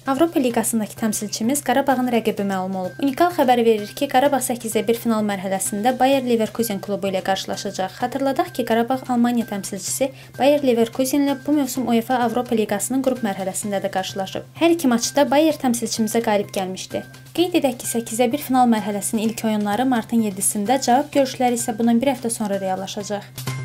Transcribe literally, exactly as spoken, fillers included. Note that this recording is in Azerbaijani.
Avropa Liqasındakı təmsilçimiz Qarabağın rəqibi məlum olub. Unikal xəbər verir ki, Qarabağ səkkizdə bir final mərhələsində Bayer Leverkusen klubu ilə qarşılaşacaq. Xatırladaq ki, Qarabağ Almaniya təmsilçisi Bayer Leverkusen ilə bu mövsüm UEFA Avropa Liqasının qrup mərhələsində də qarşılaşıb. Hər iki maçda Bayer təmsilçimizə qalib gəlmişdi. Qeyd edək ki, səkkizdə bir final mərhələsinin ilk oyunları martın yeddisində, cavab görüşləri isə bundan bir həftə sonra reallaşacaq.